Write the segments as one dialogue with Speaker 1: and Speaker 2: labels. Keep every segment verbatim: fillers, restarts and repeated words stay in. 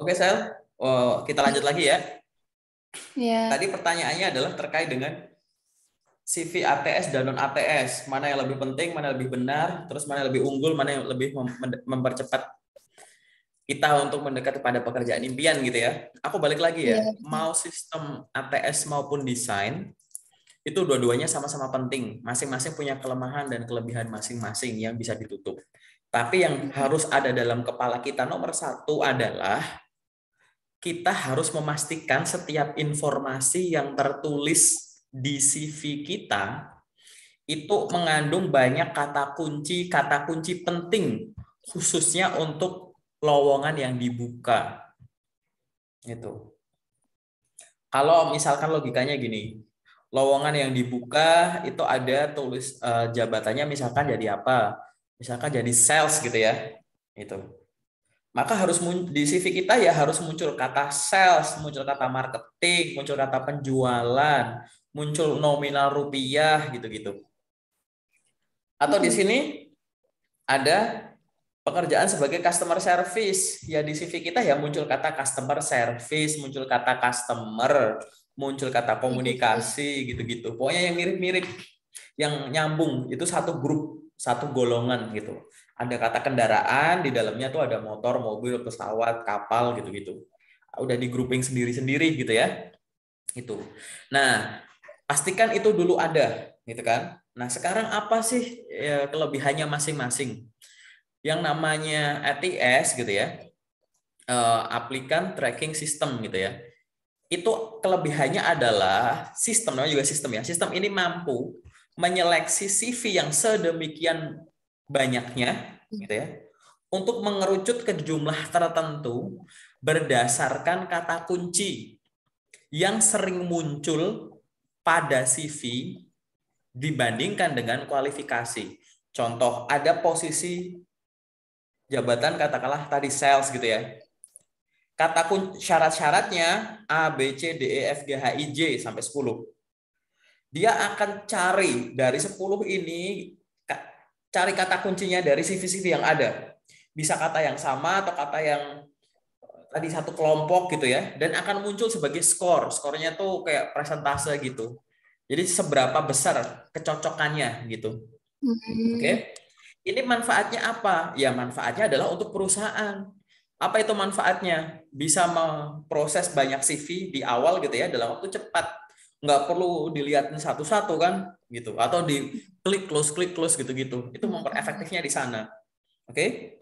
Speaker 1: Oke, Sel. Oh, kita lanjut lagi ya.
Speaker 2: Ya.
Speaker 1: Tadi pertanyaannya adalah terkait dengan C V A T S dan non A T S. Mana yang lebih penting, mana yang lebih benar, terus mana yang lebih unggul, mana yang lebih mem- mempercepat kita untuk mendekat pada pekerjaan impian gitu ya. Aku balik lagi
Speaker 2: Iya,
Speaker 1: ya.
Speaker 2: betul.
Speaker 1: Mau sistem A T S maupun desain, itu dua-duanya sama-sama penting. Masing-masing punya kelemahan dan kelebihan masing-masing yang bisa ditutup. Tapi yang harus ada dalam kepala kita nomor satu adalah kita harus memastikan setiap informasi yang tertulis di C V kita itu mengandung banyak kata kunci, kata kunci penting, khususnya untuk lowongan yang dibuka. Itu. Kalau misalkan logikanya gini, lowongan yang dibuka itu ada tulis eh, jabatannya misalkan jadi apa? Misalkan jadi sales gitu ya. Itu. Maka harus di C V kita ya harus muncul kata sales, muncul kata marketing, muncul kata penjualan, muncul nominal rupiah gitu-gitu. Atau di
Speaker 2: Mm-mm.
Speaker 1: sini ada pekerjaan sebagai customer service. Ya di C V kita ya muncul kata customer service, muncul kata customer, muncul kata
Speaker 2: Iya, betul.
Speaker 1: komunikasi gitu-gitu. Pokoknya yang mirip-mirip, yang nyambung itu satu grup, satu golongan gitu. Ada kata kendaraan, di dalamnya tuh ada motor, mobil, pesawat, kapal gitu-gitu. Udah di grouping sendiri-sendiri gitu ya. Itu. Nah, pastikan itu dulu ada gitu kan. Nah, sekarang apa sih ya, kelebihannya masing-masing? Yang namanya A T S gitu ya, eh, Applicant Tracking System gitu ya. Itu kelebihannya adalah sistem, namanya juga sistem ya. Sistem ini mampu menyeleksi C V yang sedemikian banyaknya gitu ya untuk mengerucut ke jumlah tertentu berdasarkan kata kunci yang sering muncul pada C V dibandingkan dengan kualifikasi. Contoh, ada posisi jabatan katakanlah tadi sales gitu ya. Kata kun syarat-syaratnya A, B, C, D, E, F, G, H, I, J sampai sepuluh. Dia akan cari dari sepuluh ini, cari kata kuncinya dari C V-C V yang ada. Bisa kata yang sama atau kata yang tadi satu kelompok gitu ya, dan akan muncul sebagai skor. Skornya tuh kayak presentase gitu. Jadi seberapa besar kecocokannya gitu.
Speaker 2: Mm.
Speaker 1: Oke. Ini manfaatnya apa? Ya manfaatnya adalah untuk perusahaan. Apa itu manfaatnya? Bisa memproses banyak C V di awal gitu ya dalam waktu cepat. Nggak perlu dilihatin satu-satu kan gitu. Atau di klik close klik close gitu-gitu. Itu memperefektifnya di sana. Oke.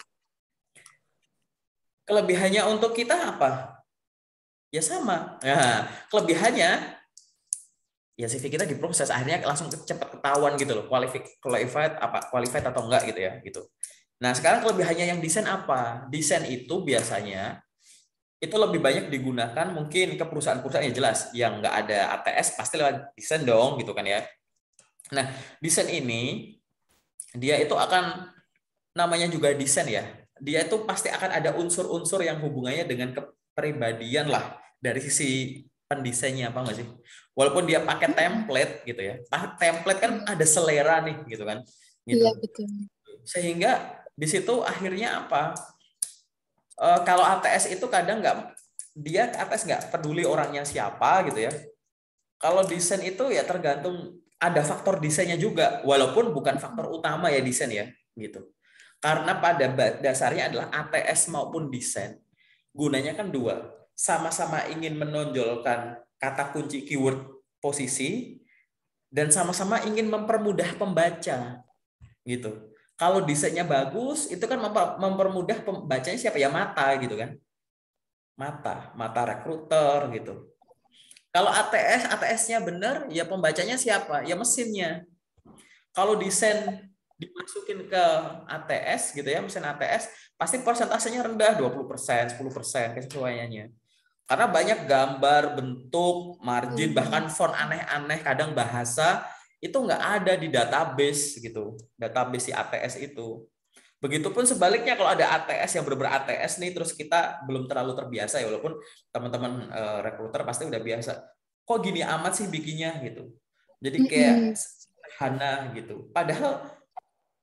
Speaker 1: Kelebihannya untuk kita apa? Ya sama. Nah, kelebihannya ya C V kita diproses akhirnya langsung cepat ketahuan gitu loh qualified qualified apa qualified atau enggak gitu ya gitu. Nah, sekarang kelebihannya yang desain apa? Desain itu biasanya itu lebih banyak digunakan mungkin ke perusahaan-perusahaan yang jelas yang nggak ada A T S pasti lewat desain dong gitu kan ya. Nah, desain ini dia itu akan namanya juga desain ya. Dia itu pasti akan ada unsur-unsur yang hubungannya dengan kepribadian lah dari sisi pendesainnya apa enggak sih? Walaupun dia pakai template gitu ya. Template kan ada selera nih gitu kan.
Speaker 2: Iya,
Speaker 1: Gitu.
Speaker 2: betul.
Speaker 1: Sehingga di situ akhirnya apa? Eh, kalau A T S itu kadang nggak dia A T S nggak peduli orangnya siapa gitu ya. Kalau desain itu ya tergantung ada faktor desainnya juga, walaupun bukan faktor utama ya desain ya gitu. Karena pada dasarnya adalah A T S maupun desain gunanya kan dua, sama-sama ingin menonjolkan kata kunci keyword posisi dan sama-sama ingin mempermudah pembaca gitu. Kalau desainnya bagus, itu kan mempermudah pembacanya siapa ya mata gitu kan, mata, mata rekruter gitu. Kalau A T S, A T S-nya benar, ya pembacanya siapa? Ya mesinnya. Kalau desain dimasukin ke A T S gitu ya, mesin A T S, pasti persentasenya rendah, dua puluh persen, sepuluh persen kesesuaiannya. Karena banyak gambar, bentuk, margin,
Speaker 2: Iya.
Speaker 1: bahkan font aneh-aneh, kadang bahasa, itu nggak ada di database gitu. Database si A T S itu. Begitupun sebaliknya kalau ada A T S yang benar-benar A T S nih, terus kita belum terlalu terbiasa ya, walaupun teman-teman uh, rekruter pasti udah biasa. Kok gini amat sih bikinnya gitu. Jadi kayak
Speaker 2: Mm-mm.
Speaker 1: sederhana gitu. Padahal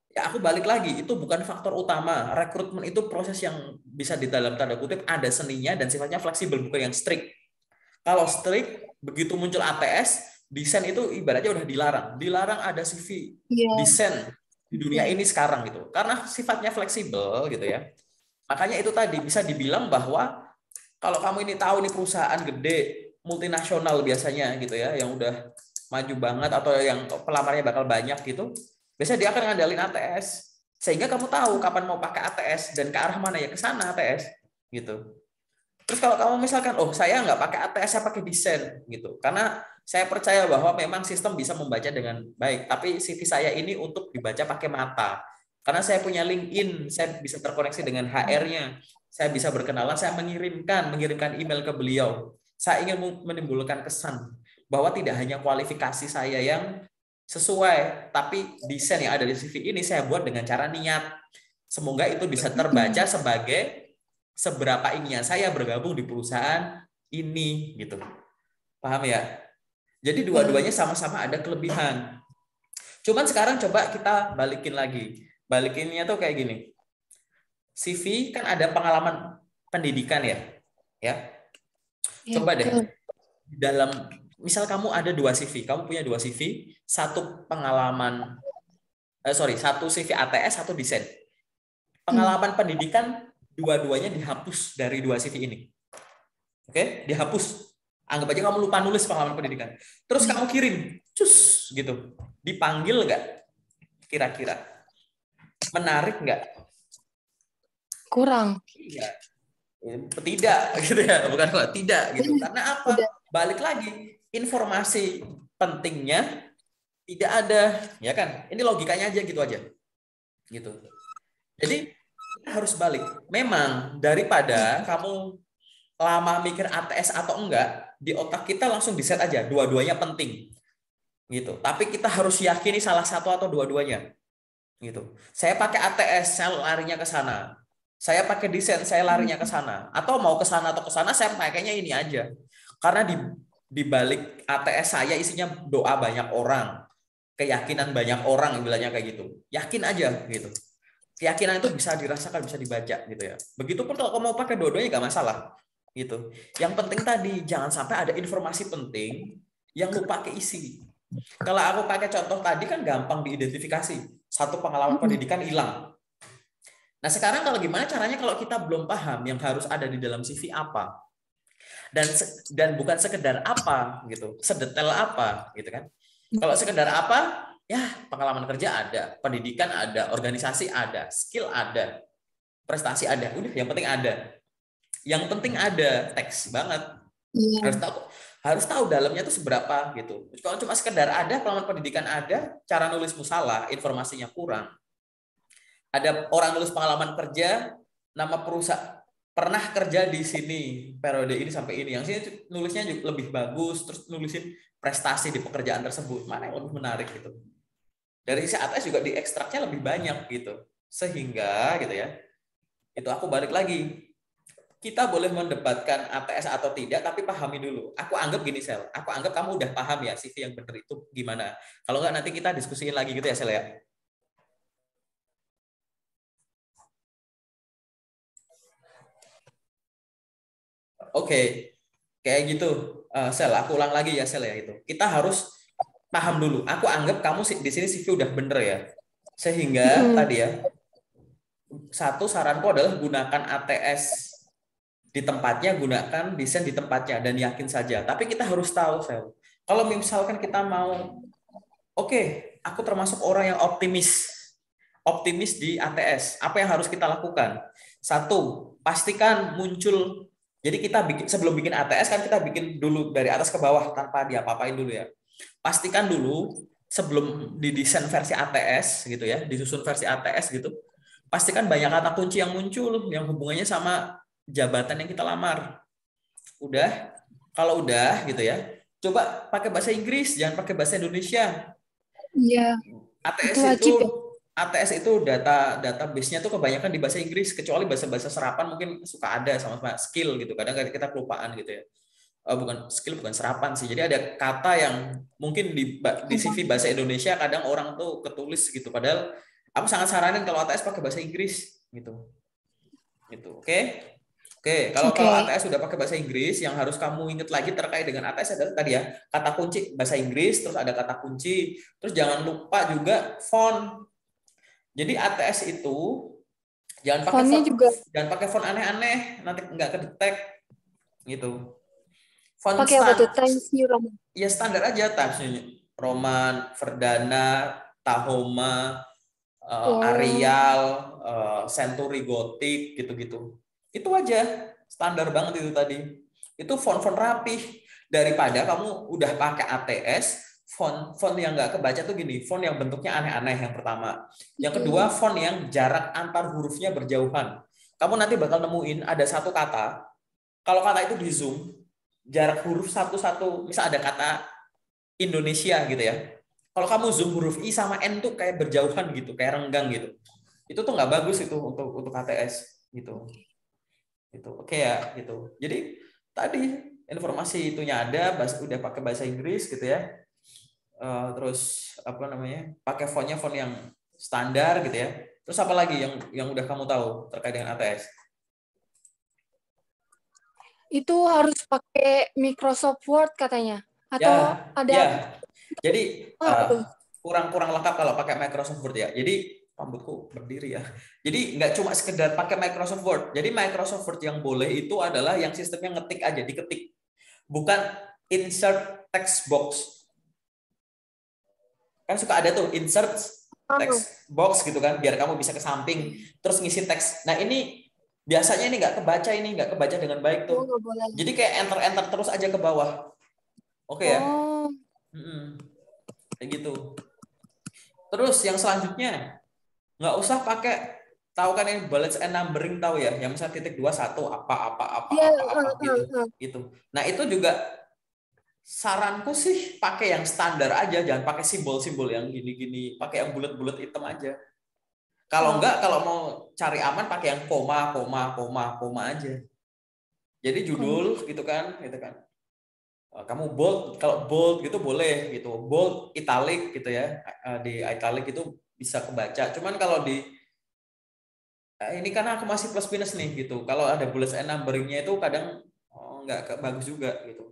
Speaker 1: Ya aku balik lagi, itu bukan faktor utama. Rekrutmen itu proses yang bisa di dalam tanda kutip ada seninya dan sifatnya fleksibel, bukan yang strict. Kalau strict, begitu muncul A T S, desain itu ibaratnya udah dilarang. Dilarang ada C V
Speaker 2: Iya.
Speaker 1: desain di dunia ini sekarang gitu. Karena sifatnya fleksibel gitu ya. Makanya itu tadi bisa dibilang bahwa kalau kamu ini tahu nih perusahaan gede, multinasional biasanya gitu ya, yang udah maju banget atau yang pelamarnya bakal banyak gitu, biasanya dia akan ngandalin A T S. Sehingga kamu tahu kapan mau pakai A T S dan ke arah mana ya, ke sana A T S gitu. Terus kalau kamu misalkan, oh saya nggak pakai A T S, saya pakai desain gitu. Karena saya percaya bahwa memang sistem bisa membaca dengan baik. Tapi C V saya ini untuk dibaca pakai mata. Karena saya punya LinkedIn, saya bisa terkoneksi dengan H R-nya. Saya bisa berkenalan, saya mengirimkan, mengirimkan email ke beliau. Saya ingin menimbulkan kesan bahwa tidak hanya kualifikasi saya yang sesuai, tapi desain yang ada di C V ini saya buat dengan cara niat. Semoga itu bisa terbaca sebagai seberapa inginnya saya bergabung di perusahaan ini gitu. Paham ya? Jadi dua-duanya sama-sama ada kelebihan. Cuman sekarang coba kita balikin lagi. Balikinnya tuh kayak gini. C V kan ada pengalaman pendidikan ya. Ya. Coba deh. Dalam misal kamu ada dua C V, kamu punya dua C V, satu pengalaman eh, sorry, satu C V A T S, satu desain. Pengalaman hmm. pendidikan dua-duanya dihapus dari dua C V ini. Oke, dihapus. Anggap aja kamu lupa nulis pengalaman pendidikan. Terus kamu kirim, cus gitu. Dipanggil nggak? Kira-kira menarik nggak?
Speaker 2: Kurang.
Speaker 1: Iya. Tidak, gitu ya. Bukan kok tidak gitu. Karena apa? Balik lagi, informasi pentingnya tidak ada, ya kan? Ini logikanya aja gitu aja. Gitu. Jadi harus balik. Memang daripada kamu lama mikir A T S atau enggak, di otak kita langsung di set aja, dua-duanya penting. Gitu. Tapi kita harus yakini salah satu atau dua-duanya. Gitu. Saya pakai A T S, saya larinya ke sana. Saya pakai desain, saya larinya ke sana. Atau mau ke sana atau ke sana, saya pakainya ini aja. Karena di di balik A T S saya isinya doa banyak orang, keyakinan banyak orang, bilangnya kayak gitu. Yakin aja gitu. Keyakinan itu bisa dirasakan, bisa dibaca gitu ya. Begitupun kalau kamu mau pakai dua-duanya nggak masalah gitu. Yang penting tadi jangan sampai ada informasi penting yang lupa keisi. Kalau aku pakai contoh tadi kan gampang diidentifikasi. Satu pengalaman pendidikan hilang. Nah sekarang kalau gimana caranya kalau kita belum paham yang harus ada di dalam C V apa dan dan bukan sekedar apa gitu, sedetail apa gitu kan? Kalau sekedar apa? Ya, pengalaman kerja ada, pendidikan ada, organisasi ada, skill ada, prestasi ada. Udah, yang penting ada. Yang penting ada, teks banget. Yeah. Harus tahu harus tahu dalamnya itu seberapa gitu. Kalau cuma sekedar ada, pengalaman pendidikan ada, cara nulismu salah, informasinya kurang. Ada orang nulis pengalaman kerja, nama perusahaan pernah kerja di sini, periode ini sampai ini. Yang sini nulisnya juga lebih bagus, terus nulisin prestasi di pekerjaan tersebut. Mana yang lebih menarik gitu. Dari isi A T S juga diekstraknya lebih banyak gitu. Sehingga gitu ya. Itu aku balik lagi. Kita boleh mendebatkan A T S atau tidak, tapi pahami dulu. Aku anggap gini, Sel. Aku anggap kamu udah paham ya C V yang benar itu gimana. Kalau nggak nanti kita diskusiin lagi gitu ya, Sel ya. Oke. Kayak gitu. Uh, Sel, aku ulang lagi ya, Sel ya itu. Kita harus paham dulu. Aku anggap kamu di sini C V udah bener ya. Sehingga hmm. tadi ya, satu saranku adalah gunakan A T S di tempatnya, gunakan desain di tempatnya, dan yakin saja. Tapi kita harus tahu, Sel. Kalau misalkan kita mau, oke, okay, aku termasuk orang yang optimis. Optimis di A T S. Apa yang harus kita lakukan? Satu, pastikan muncul. Jadi kita bikin, sebelum bikin A T S kan kita bikin dulu dari atas ke bawah tanpa diapa-apain dulu ya. Pastikan dulu sebelum didesain versi A T S gitu ya, disusun versi A T S gitu, pastikan banyak kata kunci yang muncul yang hubungannya sama jabatan yang kita lamar. Udah? Kalau udah gitu ya, coba pakai bahasa Inggris, jangan pakai bahasa Indonesia.
Speaker 2: Iya.
Speaker 1: A T S itu, itu ya? A T S itu data database-nya tuh kebanyakan di bahasa Inggris, kecuali bahasa-bahasa serapan mungkin suka ada sama-sama skill gitu. Kadang kita kelupaan gitu ya. Oh, bukan skill, bukan serapan sih. Jadi ada kata yang mungkin di, di C V bahasa Indonesia kadang orang tuh ketulis gitu. Padahal Aku sangat saranin kalau A T S pakai bahasa Inggris gitu. Gitu. Oke. Okay? Oke, kalau
Speaker 2: okay.
Speaker 1: kalau A T S sudah pakai bahasa Inggris, yang harus kamu ingat lagi terkait dengan A T S adalah tadi ya, kata kunci bahasa Inggris, terus ada kata kunci, terus jangan lupa juga font. Jadi A T S itu jangan pakai font, juga. jangan pakai font aneh-aneh, nanti nggak kedetek gitu. Font
Speaker 2: pakai apa tuh? Times New Roman.
Speaker 1: Ya standar aja, Times New Roman, Verdana, Tahoma, uh, oh. Arial, uh, Century Gothic gitu-gitu. Itu aja, standar banget itu tadi. Itu font-font rapih. Daripada kamu udah pakai A T S, font font yang nggak kebaca tuh gini, font yang bentuknya aneh-aneh yang pertama. Yang kedua, font yang jarak antar hurufnya berjauhan. Kamu nanti bakal nemuin ada satu kata, kalau kata itu di zoom, jarak huruf satu-satu, misal ada kata Indonesia gitu ya. Kalau kamu zoom huruf I sama N tuh kayak berjauhan gitu, kayak renggang gitu. Itu tuh nggak bagus itu untuk untuk A T S gitu. Gitu. Oke ya, gitu. Jadi tadi informasi itunya ada, bahasa, udah pakai bahasa Inggris gitu ya. Uh, terus apa namanya? Pakai fontnya font yang standar gitu ya. Terus apa lagi yang yang udah kamu tahu terkait dengan A T S?
Speaker 2: Itu harus pakai Microsoft Word katanya. Atau
Speaker 1: ya,
Speaker 2: ada
Speaker 1: ya. Jadi
Speaker 2: uh,
Speaker 1: kurang-kurang lengkap kalau pakai Microsoft Word ya. Jadi rambutku berdiri ya. Jadi nggak cuma sekedar pakai Microsoft Word. Jadi Microsoft Word yang boleh itu adalah yang sistemnya ngetik aja, diketik. Bukan insert text box. Kan suka ada tuh insert text box gitu kan, biar kamu bisa ke samping terus ngisi teks. Nah ini biasanya ini nggak kebaca, ini nggak kebaca dengan baik tuh. Jadi kayak enter-enter terus aja ke bawah. Oke okay, ya?
Speaker 2: Oh.
Speaker 1: Hmm, kayak gitu. Terus yang selanjutnya nggak usah pakai, tahu kan yang bullets and numbering, tahu ya, yang misalnya titik dua satu apa apa apa
Speaker 2: yeah,
Speaker 1: apa apa
Speaker 2: uh,
Speaker 1: gitu
Speaker 2: uh, uh.
Speaker 1: gitu. Nah itu juga saranku sih pakai yang standar aja, jangan pakai simbol-simbol yang gini-gini, pakai yang bulat-bulat hitam aja. Kalau enggak, kalau mau cari aman pakai yang koma koma koma koma aja. Jadi judul gitu kan, gitu kan. Kamu bold, kalau bold gitu boleh gitu, bold italic gitu ya, di italic itu bisa kebaca. Cuman kalau di ini karena aku masih plus minus nih gitu, kalau ada bullets and numberingnya itu kadang oh, nggak bagus juga gitu.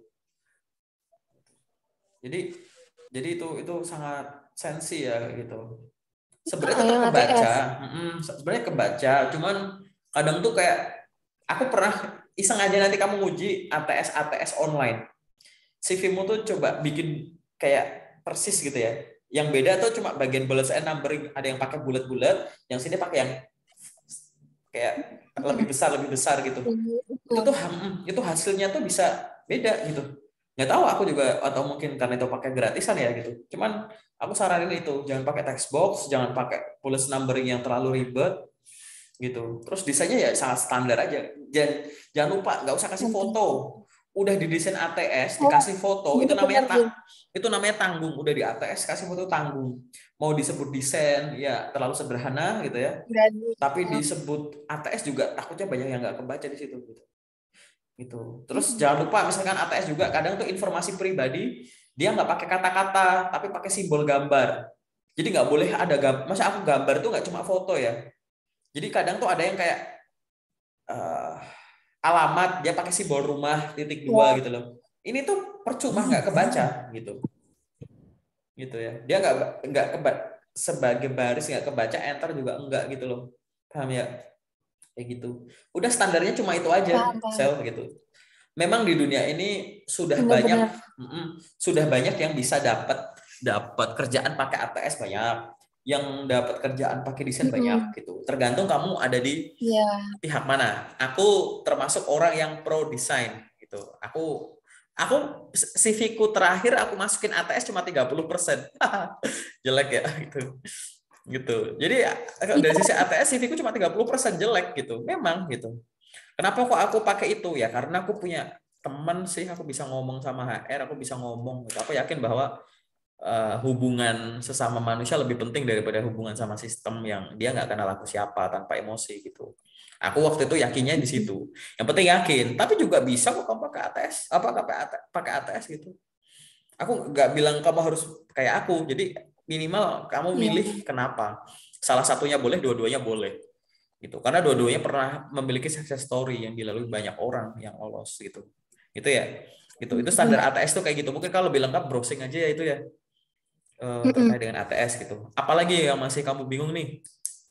Speaker 1: Jadi jadi itu itu sangat sensi ya gitu. Sebenarnya tetap kebaca, sebenarnya kebaca, cuman kadang tuh kayak aku pernah iseng aja, nanti kamu nguji A T S A T S online. C V-mu tuh coba bikin kayak persis gitu ya. Yang beda tuh cuma bagian bullets and numbering, ada yang pakai bulat-bulat, yang sini pakai yang kayak lebih besar lebih besar gitu. Itu tuh itu hasilnya tuh bisa beda gitu. Nggak tahu aku juga, atau mungkin karena itu pakai gratisan ya gitu. Cuman aku saranin itu, jangan pakai text box, jangan pakai bullets numbering yang terlalu ribet gitu. Terus desainnya ya sangat standar aja. Jangan jangan lupa nggak usah kasih foto. Udah didesain A T S dikasih foto, itu namanya ta- itu namanya tanggung. Udah di A T S kasih foto tanggung. Mau disebut desain ya terlalu sederhana gitu ya. Tapi disebut A T S juga takutnya banyak yang nggak kebaca di situ gitu. Gitu. Terus hmm. jangan lupa misalkan A T S juga kadang tuh informasi pribadi dia nggak pakai kata-kata tapi pakai simbol gambar. Jadi nggak boleh ada gambar. Masa aku gambar tuh nggak cuma foto ya. Jadi kadang tuh ada yang kayak uh, alamat dia pakai simbol rumah titik dua gitu loh. Ini tuh percuma nggak kebaca gitu. Gitu ya. Dia nggak nggak kebaca sebagai baris, nggak kebaca, enter juga enggak gitu loh. Paham ya? Kayak gitu. Udah standarnya cuma itu aja, sel gitu. Memang di dunia ini sudah benar, banyak benar. Mm, sudah banyak yang bisa dapat dapat kerjaan pakai A T S banyak, yang dapat kerjaan pakai desain mm-hmm. banyak gitu. Tergantung kamu ada di yeah. pihak mana. Aku termasuk orang yang pro desain gitu. Aku aku C V-ku terakhir aku masukin A T S cuma tiga puluh persen. Jelek ya gitu. Gitu. Jadi dari sisi A T S C V-ku cuma tiga puluh persen jelek gitu. Memang gitu. Kenapa kok aku pakai itu? Ya karena aku punya teman sih, aku bisa ngomong sama H R, aku bisa ngomong gitu. Aku yakin bahwa uh, hubungan sesama manusia lebih penting daripada hubungan sama sistem yang dia nggak kenal aku siapa, tanpa emosi gitu. Aku waktu itu yakinnya di situ. Yang penting yakin, tapi juga bisa kok kamu pakai A T S, apa pakai A T S gitu. Aku nggak bilang kamu harus kayak aku, jadi minimal kamu milih yeah. kenapa. salah satunya boleh, dua-duanya boleh gitu. Karena dua-duanya pernah memiliki success story yang dilalui banyak orang yang lolos gitu. Itu ya. Gitu. Itu standar A T S tuh kayak gitu. Mungkin kalau lebih lengkap browsing aja ya itu ya, eh, terkait dengan A T S gitu. Apalagi yang masih kamu bingung nih?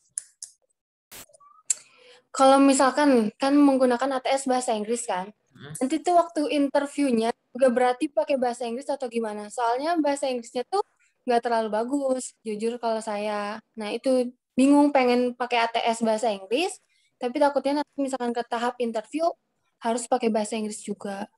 Speaker 2: Kalau misalkan kan menggunakan A T S bahasa Inggris kan,
Speaker 1: Hmm.
Speaker 2: nanti tuh waktu interviewnya juga berarti pakai bahasa Inggris atau gimana? Soalnya bahasa Inggrisnya tuh nggak terlalu bagus, jujur kalau saya. Nah itu bingung pengen pakai A T S bahasa Inggris, tapi takutnya nanti misalkan ke tahap interview harus pakai bahasa Inggris juga.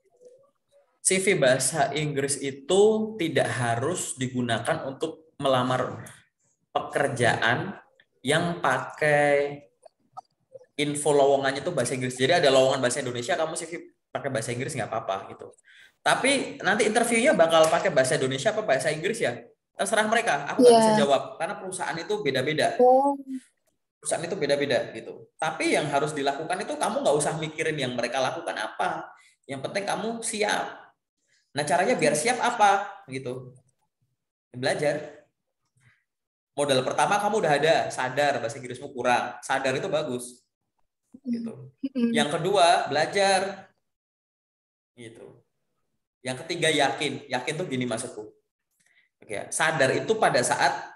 Speaker 1: C V bahasa Inggris itu tidak harus digunakan untuk melamar pekerjaan yang pakai info lowongannya itu bahasa Inggris. Jadi ada lowongan bahasa Indonesia, kamu C V pakai bahasa Inggris nggak apa-apa gitu. Tapi nanti interviewnya bakal pakai bahasa Indonesia apa bahasa Inggris ya? Terserah mereka. Aku nggak bisa
Speaker 2: Iya.
Speaker 1: jawab karena perusahaan itu beda-beda.
Speaker 2: Oh,
Speaker 1: Perusahaan itu beda-beda gitu. Tapi yang harus dilakukan itu kamu nggak usah mikirin yang mereka lakukan apa. Yang penting kamu siap. Nah caranya biar siap apa gitu? Belajar. Modal pertama kamu udah ada, sadar bahasa Inggrismu kurang. Sadar itu bagus gitu.
Speaker 2: mm-mm.
Speaker 1: Yang kedua, belajar gitu. Yang ketiga, yakin. Yakin tuh gini maksudku. Oke, sadar itu pada saat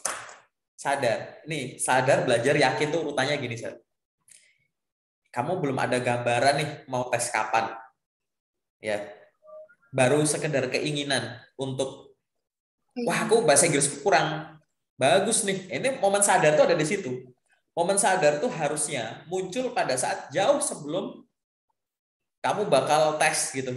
Speaker 1: sadar. Nih, sadar, belajar, yakin tuh urutannya gini, Sir. Kamu belum ada gambaran nih mau tes kapan. Ya, baru sekedar keinginan untuk wah, aku bahasa Inggrisku kurang bagus nih. Ini momen sadar tuh ada di situ. Momen sadar tuh harusnya muncul pada saat jauh sebelum kamu bakal tes gitu.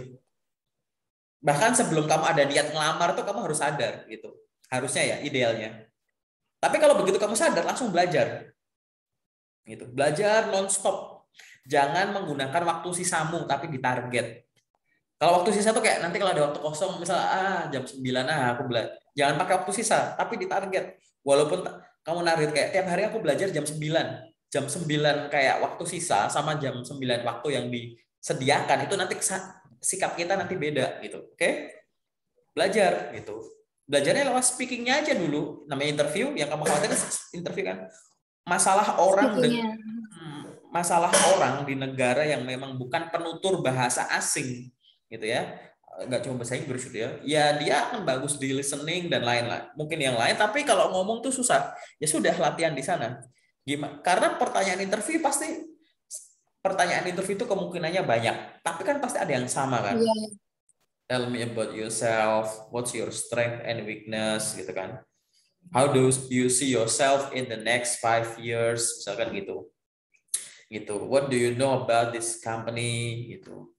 Speaker 1: Bahkan sebelum kamu ada niat ngelamar tuh kamu harus sadar gitu. Harusnya ya, idealnya. Tapi kalau begitu kamu sadar, langsung belajar. Gitu. Belajar nonstop. Jangan menggunakan waktu sisamu, tapi ditarget. Kalau waktu sisa tuh kayak nanti kalau ada waktu kosong, misalnya ah jam sembilan ah aku belajar. Jangan pakai waktu sisa, tapi ditarget. Walaupun kamu narik kayak tiap hari aku belajar jam sembilan. Jam sembilan kayak waktu sisa sama jam sembilan waktu yang disediakan itu nanti sikap kita nanti beda gitu. Oke? Belajar gitu. Belajarnya lewat speakingnya aja dulu. Namanya interview, yang kamu khawatir interview kan. Masalah orang de-
Speaker 2: Speakingnya.
Speaker 1: masalah orang di negara yang memang bukan penutur bahasa asing gitu ya, nggak cuma bahasa Inggris gitu ya, ya dia akan bagus di listening dan lain-lain, mungkin yang lain, tapi kalau ngomong tuh susah, ya sudah latihan di sana. Gimana? Karena pertanyaan interview pasti pertanyaan interview itu kemungkinannya banyak, tapi kan pasti ada yang sama kan.
Speaker 2: Iya.
Speaker 1: Tell me about yourself, what's your strength and weakness gitu kan. How do you see yourself in the next five years misalkan gitu. Gitu. What do you know about this company gitu.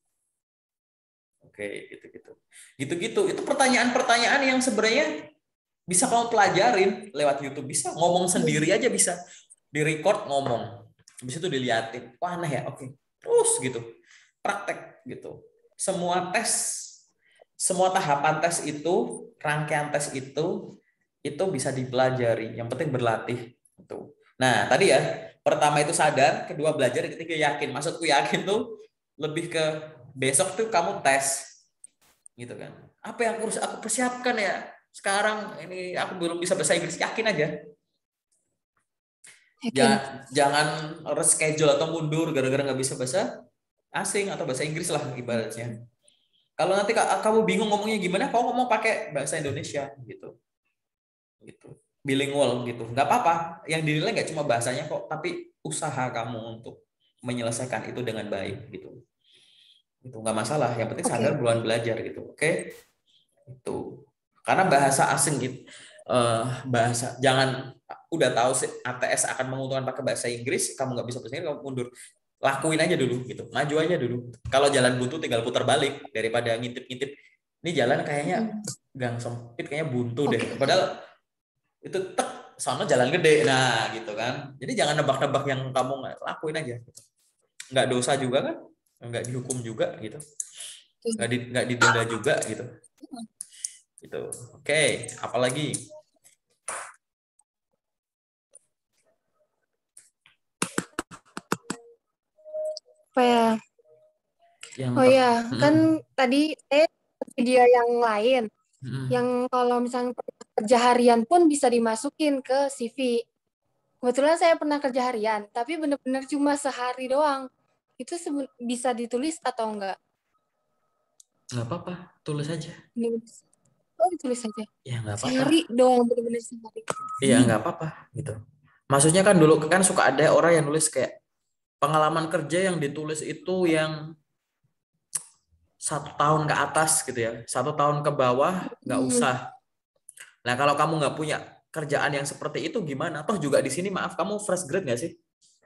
Speaker 1: Oke, gitu-gitu. Gitu-gitu. Itu pertanyaan-pertanyaan yang sebenarnya bisa kamu pelajarin lewat YouTube. Bisa ngomong sendiri aja bisa. Di-record ngomong. Habis itu diliatin. Wah, aneh ya. Oke. Terus gitu. Praktek gitu. Semua tes, semua tahapan tes itu, rangkaian tes itu, itu bisa dipelajari. Yang penting berlatih. Gitu. Nah, tadi ya, pertama itu sadar, kedua belajar, ketiga yakin. Maksudku yakin tuh lebih ke besok tuh kamu tes gitu kan. Apa yang harus aku persiapkan ya? Sekarang ini aku belum bisa bahasa Inggris, yakin aja.
Speaker 2: Yakin.
Speaker 1: Jangan, jangan reschedule atau mundur gara-gara nggak bisa bahasa asing atau bahasa Inggris lah ibaratnya. Kalau nanti kamu bingung ngomongnya gimana, kamu ngomong pakai bahasa Indonesia gitu. Gitu. Bilingual gitu. Nggak apa-apa. Yang dinilai nggak cuma bahasanya kok, tapi usaha kamu untuk menyelesaikan itu dengan baik gitu. Itu nggak masalah. Yang penting
Speaker 2: Oke,
Speaker 1: sadar
Speaker 2: oke.
Speaker 1: bulan belajar gitu. Oke? Itu. Karena bahasa asing gitu. Uh, bahasa jangan udah tahu sih A T S akan menguntungkan pakai bahasa Inggris, kamu nggak bisa bahasa Inggris, kamu mundur. Lakuin aja dulu gitu. Maju aja dulu. Kalau jalan buntu tinggal putar balik daripada ngintip-ngintip. Ini jalan kayaknya
Speaker 2: Hmm.
Speaker 1: gang sempit, kayaknya buntu deh.
Speaker 2: Oke, oke.
Speaker 1: Padahal itu tek sana jalan gede. Nah, gitu kan. Jadi jangan nebak-nebak yang kamu lakuin aja. Nggak dosa juga kan? Nggak dihukum juga gitu. Nggak, di, nggak didenda juga gitu. Gitu. Oke, apalagi?
Speaker 2: Apa ya?
Speaker 1: Yang
Speaker 2: Oh
Speaker 1: ter
Speaker 2: ya, kan
Speaker 1: hmm.
Speaker 2: tadi eh video yang lain,
Speaker 1: Hmm.
Speaker 2: yang kalau misalnya kerja harian pun bisa dimasukin ke C V. kebetulan saya pernah kerja harian, tapi benar-benar cuma sehari doang. Itu bisa ditulis atau enggak?
Speaker 1: Nggak apa-apa, tulis aja.
Speaker 2: Oh, ditulis aja.
Speaker 1: Ya nggak apa-apa.
Speaker 2: Sehari doang, benar-benar sehari.
Speaker 1: Iya nggak apa-apa gitu. Maksudnya kan dulu kan suka ada orang yang nulis kayak pengalaman kerja yang ditulis itu yang satu tahun ke atas gitu ya, satu tahun ke bawah nggak
Speaker 2: Hmm.
Speaker 1: usah. Nah kalau kamu nggak punya kerjaan yang seperti itu gimana? Toh juga di sini maaf kamu fresh grade nggak sih?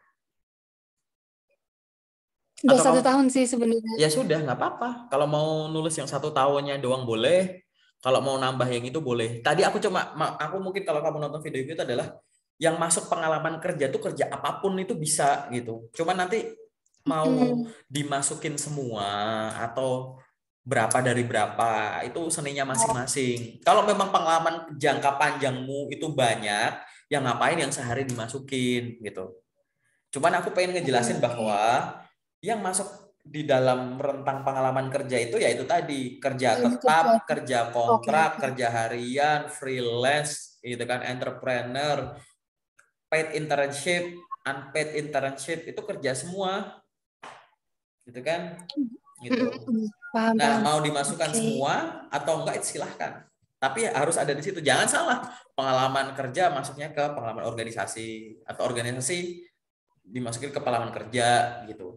Speaker 2: Udah
Speaker 1: Atau
Speaker 2: satu
Speaker 1: kamu
Speaker 2: tahun sih sebenarnya.
Speaker 1: ya sudah nggak apa-apa. Kalau mau nulis yang satu tahunnya doang boleh. Kalau mau nambah yang itu boleh. Tadi aku cuma aku mungkin kalau kamu nonton video itu adalah yang masuk pengalaman kerja tuh kerja apapun itu bisa gitu. Cuma nanti mau
Speaker 2: Hmm.
Speaker 1: dimasukin semua atau berapa dari berapa itu seninya masing-masing. Kalau memang pengalaman jangka panjangmu itu banyak, yang ngapain yang sehari dimasukin gitu. Cuman aku pengen ngejelasin
Speaker 2: Oke.
Speaker 1: bahwa yang masuk di dalam rentang pengalaman kerja itu yaitu tadi kerja
Speaker 2: Lagi
Speaker 1: tetap,
Speaker 2: kerja.
Speaker 1: kerja
Speaker 2: Oke,
Speaker 1: kontrak,
Speaker 2: oke.
Speaker 1: kerja harian, freelance, gitu kan, entrepreneur, paid internship, unpaid internship itu kerja semua, gitu kan, gitu.
Speaker 2: Mm-mm. Paham,
Speaker 1: Nah,
Speaker 2: paham.
Speaker 1: mau dimasukkan
Speaker 2: Oke.
Speaker 1: semua atau enggak itu silahkan. Tapi harus ada di situ. Jangan salah. Pengalaman kerja masuknya ke pengalaman organisasi atau organisasi dimasukin ke pengalaman kerja gitu.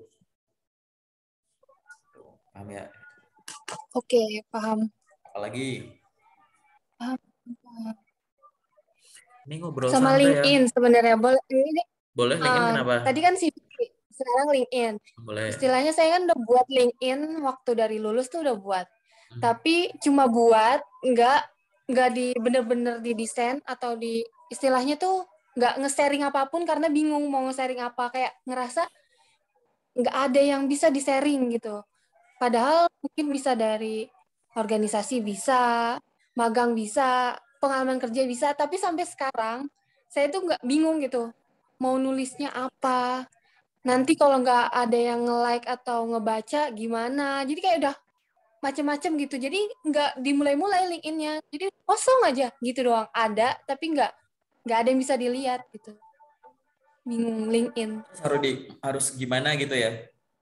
Speaker 1: Paham ya?
Speaker 2: Oke, paham.
Speaker 1: Apalagi
Speaker 2: Paham. paham.
Speaker 1: ini ngobrol
Speaker 2: Sama
Speaker 1: santai ya.
Speaker 2: LinkedIn sebenarnya. Boleh ini
Speaker 1: Boleh LinkedIn
Speaker 2: uh,
Speaker 1: kenapa?
Speaker 2: tadi kan C V, sekarang LinkedIn.
Speaker 1: Boleh.
Speaker 2: Istilahnya saya kan udah buat LinkedIn waktu dari lulus tuh udah buat.
Speaker 1: Hmm.
Speaker 2: Tapi cuma buat, nggak nggak di bener-bener didesain atau di istilahnya tuh nggak nge-sharing apapun karena bingung mau nge-sharing apa, kayak ngerasa nggak ada yang bisa di-sharing gitu. Padahal mungkin bisa dari organisasi bisa, magang bisa, pengalaman kerja bisa, tapi sampai sekarang saya tuh nggak bingung gitu. Mau nulisnya apa? Nanti kalau nggak ada yang nge-like atau ngebaca gimana? Jadi kayak udah macem-macem gitu. Jadi nggak dimulai-mulai LinkedIn-nya. Jadi kosong aja gitu doang. Ada, tapi nggak nggak ada yang bisa dilihat gitu. Bingung LinkedIn.
Speaker 1: Terus harus di harus gimana gitu ya?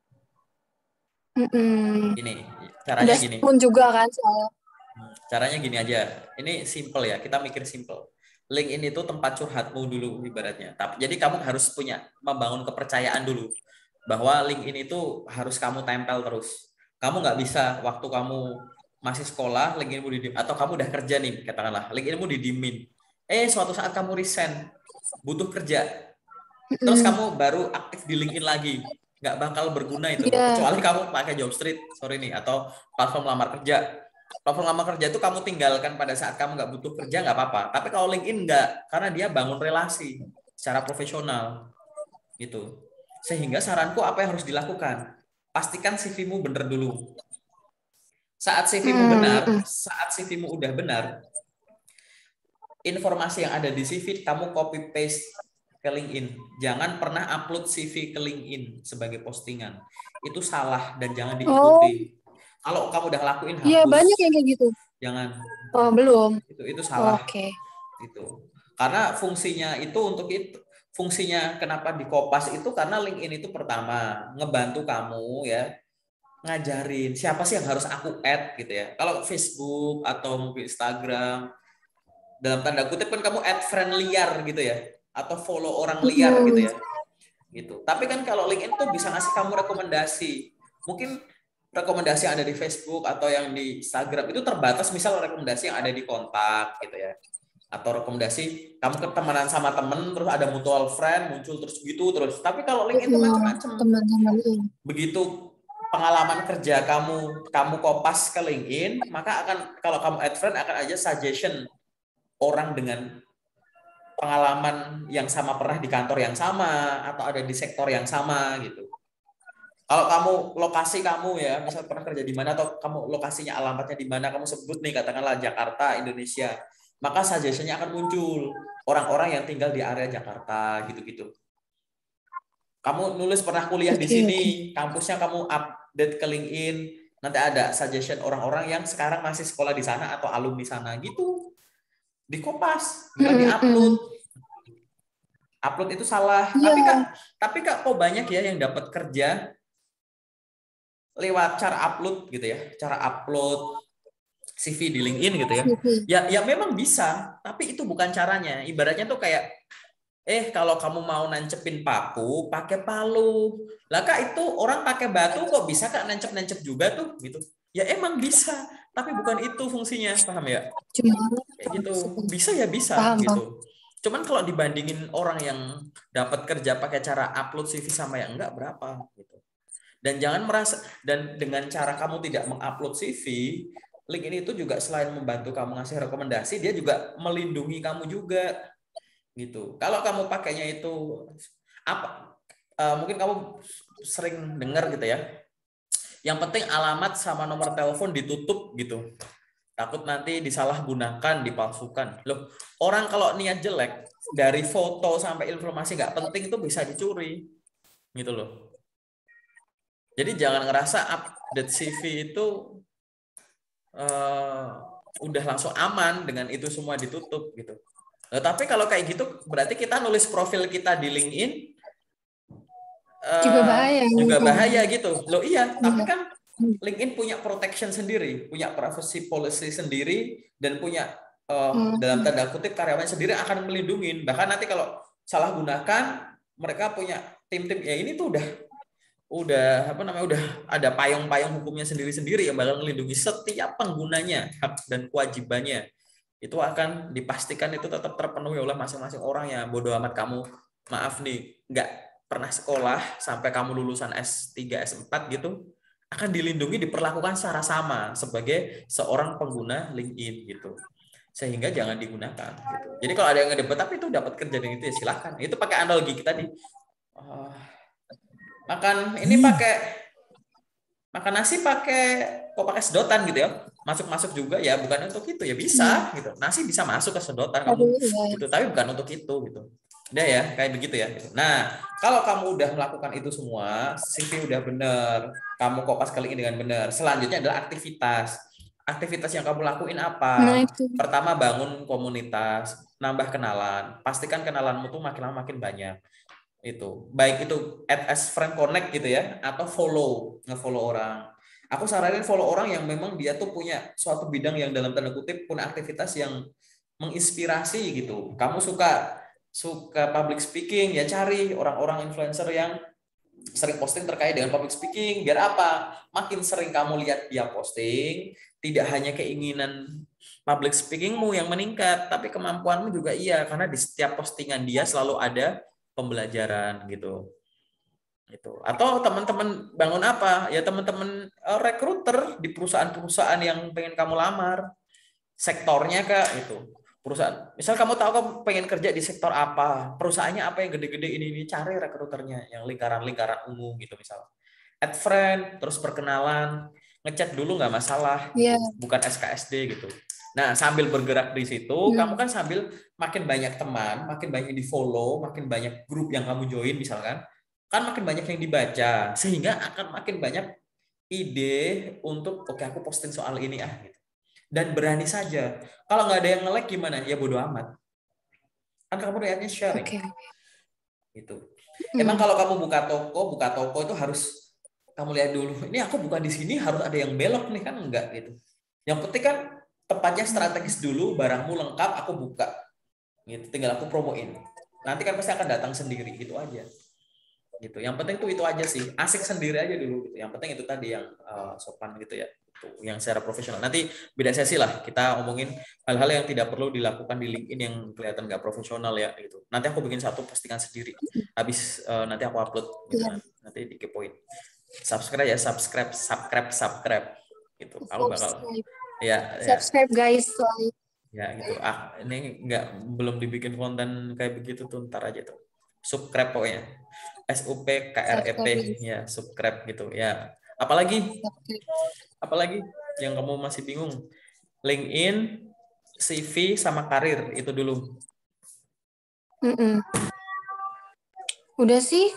Speaker 2: Mm-mm.
Speaker 1: Gini, caranya
Speaker 2: Udah
Speaker 1: gini.
Speaker 2: setahun juga kan saya.
Speaker 1: Caranya gini aja. Ini simple ya. Kita mikir simple. LinkedIn itu tempat curhatmu dulu ibaratnya. Tapi jadi kamu harus punya membangun kepercayaan dulu bahwa LinkedIn itu harus kamu tempel terus. Kamu nggak bisa waktu kamu masih sekolah LinkedInmu didim atau kamu udah kerja nih katakanlah LinkedInmu didimin. Eh suatu saat kamu resign butuh kerja. Terus
Speaker 2: Mm-mm.
Speaker 1: kamu baru aktif di LinkedIn lagi. Nggak bakal berguna itu.
Speaker 2: Iya.
Speaker 1: Kecuali kamu pakai Jobstreet, sorry nih, atau platform lamar kerja. Platform lamar kerja itu kamu tinggalkan pada saat kamu nggak butuh kerja nggak apa-apa. Tapi kalau LinkedIn nggak, karena dia bangun relasi secara profesional gitu. Sehingga saranku apa yang harus dilakukan? Pastikan C V-mu bener dulu. Saat C V-mu benar,
Speaker 2: Mm-mm.
Speaker 1: saat C V-mu udah benar, informasi yang ada di C V kamu copy paste ke LinkedIn. Jangan pernah upload C V ke LinkedIn sebagai postingan. Itu salah dan jangan
Speaker 2: Oh,
Speaker 1: diikuti. Kalau kamu udah lakuin
Speaker 2: iya
Speaker 1: hapus.
Speaker 2: banyak yang kayak gitu.
Speaker 1: Jangan.
Speaker 2: Oh, belum.
Speaker 1: Itu itu salah.
Speaker 2: Oke.
Speaker 1: Itu. Karena fungsinya itu untuk itu. Fungsinya kenapa di Kopas itu karena LinkedIn itu pertama ngebantu kamu ya ngajarin siapa sih yang harus aku add gitu ya. Kalau Facebook atau mungkin Instagram dalam tanda kutip kan kamu add friend liar gitu ya atau follow orang liar gitu
Speaker 2: Mm-mm.
Speaker 1: ya gitu. Tapi kan kalau LinkedIn tuh bisa ngasih kamu rekomendasi. Mungkin rekomendasi yang ada di Facebook atau yang di Instagram itu terbatas, misal rekomendasi yang ada di kontak gitu ya. Atau rekomendasi kamu ketemenan sama temen terus ada mutual friend muncul terus gitu terus. Tapi kalau LinkedIn itu
Speaker 2: Mm-mm.
Speaker 1: macam-macam.
Speaker 2: Teman-teman ini.
Speaker 1: Begitu pengalaman kerja kamu kamu kopas ke LinkedIn, maka akan kalau kamu add friend akan aja suggestion orang dengan pengalaman yang sama pernah di kantor yang sama atau ada di sektor yang sama gitu. Kalau kamu lokasi kamu ya, misal pernah kerja di mana atau kamu lokasinya alamatnya di mana kamu sebut nih katakanlah Jakarta, Indonesia, maka suggestion-nya akan muncul orang-orang yang tinggal di area Jakarta gitu-gitu. Kamu nulis pernah kuliah di
Speaker 2: Oke,
Speaker 1: sini,
Speaker 2: oke.
Speaker 1: kampusnya kamu update ke LinkedIn, nanti ada suggestion orang-orang yang sekarang masih sekolah di sana atau alumni sana gitu. Di Kopas, bukan
Speaker 2: Mm-mm.
Speaker 1: di-upload. Upload itu salah.
Speaker 2: Iya.
Speaker 1: Tapi Kak, tapi Kak kok banyak ya yang dapat kerja lewat cara upload gitu ya. Cara upload C V di LinkedIn gitu ya. Ya ya memang bisa, tapi itu bukan caranya. Ibaratnya tuh kayak eh kalau kamu mau nancepin paku, pakai palu. Lah Kak itu orang pakai batu kok bisa Kak nancep-nancep juga tuh gitu. Ya emang bisa, tapi bukan itu fungsinya, paham ya?
Speaker 2: Cuma
Speaker 1: Kayak gitu. Bisa ya bisa
Speaker 2: paham,
Speaker 1: gitu.
Speaker 2: paham.
Speaker 1: Cuman kalau dibandingin orang yang dapat kerja pakai cara upload C V sama yang enggak berapa gitu. Dan jangan merasa dan dengan cara kamu tidak mengupload C V, LinkedIn itu juga selain membantu kamu ngasih rekomendasi, dia juga melindungi kamu juga gitu. Kalau kamu pakainya itu apa? Uh, mungkin kamu sering dengar gitu ya. Yang penting alamat sama nomor telepon ditutup gitu. Takut nanti disalahgunakan, dipalsukan. Loh, orang kalau niat jelek dari foto sampai informasi nggak penting itu bisa dicuri, gitu loh. Jadi jangan ngerasa update C V itu uh, udah langsung aman dengan itu semua ditutup gitu. Nah, tapi kalau kayak gitu berarti kita nulis profil kita di LinkedIn uh,
Speaker 2: juga bahaya.
Speaker 1: Juga bahaya gitu. Loh iya, tapi
Speaker 2: Iya.
Speaker 1: kan LinkedIn punya protection sendiri, punya privacy policy sendiri, dan punya uh, hmm. dalam tanda kutip karyawan sendiri akan melindungi. Bahkan nanti kalau salah gunakan, mereka punya tim-tim ya ini tuh udah udah apa namanya udah ada payung-payung hukumnya sendiri-sendiri yang bakal melindungi setiap penggunanya, hak dan kewajibannya. Itu akan dipastikan itu tetap terpenuhi oleh masing-masing orang ya. Bodoh amat kamu, maaf nih, nggak pernah sekolah sampai kamu lulusan S tiga, S empat gitu, akan dilindungi, diperlakukan secara sama sebagai seorang pengguna LinkedIn gitu. Sehingga jangan digunakan gitu. Jadi kalau ada yang ngedebat tapi itu dapat kerja dengan itu ya silakan. Itu pakai analogi kita nih. Uh, makan ini pakai makan nasi pakai kok pakai sedotan gitu ya. Masuk-masuk juga ya, bukan untuk itu ya bisa gitu. Nasi bisa masuk ke sedotan kamu gitu, tapi bukan untuk itu gitu. Udah ya, kayak begitu ya. Nah, kalau kamu udah melakukan itu semua, C V udah bener, kamu kopas ke LinkedIn dengan bener. Selanjutnya adalah aktivitas. Aktivitas yang kamu lakuin apa? Nah, pertama bangun komunitas, nambah kenalan. Pastikan kenalanmu tuh makin lama makin banyak. Itu baik itu add as friend connect gitu ya, atau follow, nge-follow orang. Aku saranin follow orang yang memang dia tuh punya suatu bidang yang dalam tanda kutip punya aktivitas yang menginspirasi gitu. Kamu suka suka public speaking, ya cari orang-orang influencer yang sering posting terkait dengan public speaking. Biar apa? Makin sering kamu lihat dia posting, tidak hanya keinginan public speakingmu yang meningkat, tapi kemampuanmu juga iya, karena di setiap postingan dia selalu ada pembelajaran gitu. Itu. Atau teman-teman bangun apa? Ya teman-teman uh, recruiter di perusahaan-perusahaan yang pengen kamu lamar. Sektornya Kak itu. Perusahaan. Misal kamu tahu kamu pengen kerja di sektor apa, perusahaannya apa yang gede-gede ini ini, cari rekruternya yang lingkaran-lingkaran umum gitu misal. Add friend, terus perkenalan, ngechat dulu nggak masalah, gitu. Yeah. Bukan S K S D gitu. Nah, sambil bergerak di situ, hmm. kamu kan sambil makin banyak teman, makin banyak di follow, makin banyak grup yang kamu join misalkan, kan makin banyak yang dibaca, sehingga akan makin banyak ide untuk oke okay, aku posting soal ini ah gitu. Dan berani saja. Kalau nggak ada yang nge-like gimana? Ya bodo amat. Kan kamu niatnya sharing. Okay. Gitu. Hmm. Emang kalau kamu buka toko, buka toko itu harus kamu lihat dulu. Ini aku bukan di sini harus ada yang belok nih kan enggak gitu. Yang penting kan tempatnya strategis dulu, barangmu lengkap, aku buka. Gitu, tinggal aku promoin. Nanti kan pasti akan datang sendiri, gitu aja. Gitu. Yang penting tuh itu aja sih, asik sendiri aja dulu. Gitu. Yang penting itu tadi yang uh, sopan gitu ya, itu yang secara profesional. Nanti beda sesi lah, kita omongin hal-hal yang tidak perlu dilakukan di LinkedIn yang kelihatan nggak profesional ya. Gitu. Nanti aku bikin satu postingan sendiri. Habis uh, nanti aku upload, gitu. Nanti dikepoin. Subscribe ya, subscribe, subscribe, subscribe. Gitu. Aku bakal. Ya,
Speaker 2: subscribe ya. Guys.
Speaker 1: Ya gitu. Ah, ini nggak belum dibikin konten kayak begitu tuh, ntar aja tuh. Subscribe pokoknya. S U P K R E P ya, subscribe gitu ya. Apalagi? Apalagi yang kamu masih bingung? LinkedIn, C V sama karir itu dulu.
Speaker 2: Mm-mm. Udah sih.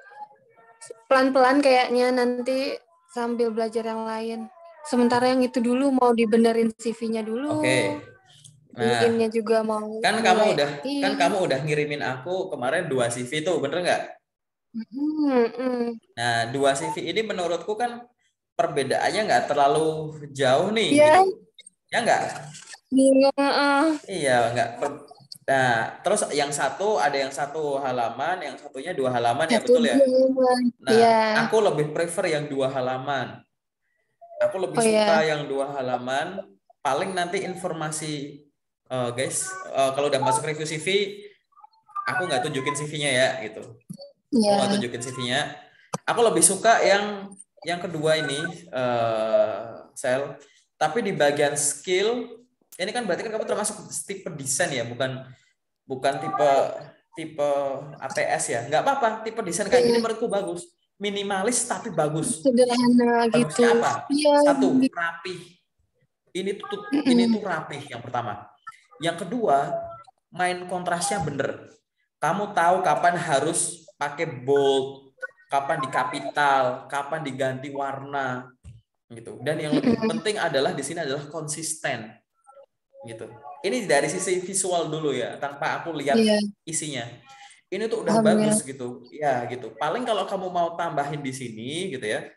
Speaker 2: Pelan-pelan kayaknya nanti sambil belajar yang lain. Sementara yang itu dulu mau dibenerin C V-nya dulu.
Speaker 1: Oke. Okay. Nah,
Speaker 2: inginnya juga mau
Speaker 1: kan kamu
Speaker 2: mulai
Speaker 1: udah kan
Speaker 2: aktif.
Speaker 1: kamu udah ngirimin aku kemarin dua C V tuh, bener nggak?
Speaker 2: Hmm, hmm.
Speaker 1: Nah, dua C V ini menurutku kan perbedaannya nggak terlalu jauh nih gitu.
Speaker 2: Ya,
Speaker 1: Ya nggak?
Speaker 2: bingung. ah.
Speaker 1: Iya, nggak. per- Nah, terus yang satu ada yang satu halaman, yang satunya dua halaman ya,
Speaker 2: Satu
Speaker 1: betul ya?
Speaker 2: bulan.
Speaker 1: Nah,
Speaker 2: Ya,
Speaker 1: aku lebih prefer yang dua halaman. Aku lebih
Speaker 2: oh
Speaker 1: suka
Speaker 2: ya.
Speaker 1: yang dua halaman. Paling nanti informasi, eh, guys, eh, kalau udah masuk review C V, aku nggak tunjukin C V-nya ya, gitu. Aku nggak
Speaker 2: Ya.
Speaker 1: tunjukin C V-nya. Aku lebih suka yang yang kedua ini, uh, sel. Tapi di bagian skill, ini kan berarti kan kamu termasuk tipe desain ya, bukan bukan tipe tipe A T S ya. Nggak apa-apa, tipe desain kayak gini
Speaker 2: Ya,
Speaker 1: menurutku bagus. Minimalis tapi bagus.
Speaker 2: sederhana gitu.
Speaker 1: Bagusnya apa?
Speaker 2: Iya.
Speaker 1: Satu, rapih. Ini tuh ini
Speaker 2: Mm-mm.
Speaker 1: tuh rapih yang pertama. Yang kedua, main kontrasnya bener. Kamu tahu kapan harus pakai bold, kapan di kapital, kapan diganti warna gitu. Dan yang lebih
Speaker 2: Mm-mm.
Speaker 1: penting adalah di sini adalah konsisten gitu. Ini dari sisi visual dulu ya, tanpa aku lihat
Speaker 2: Iya,
Speaker 1: isinya. Ini tuh udah
Speaker 2: alhamdulillah.
Speaker 1: bagus gitu. Ya gitu. Paling kalau kamu mau tambahin di sini gitu ya.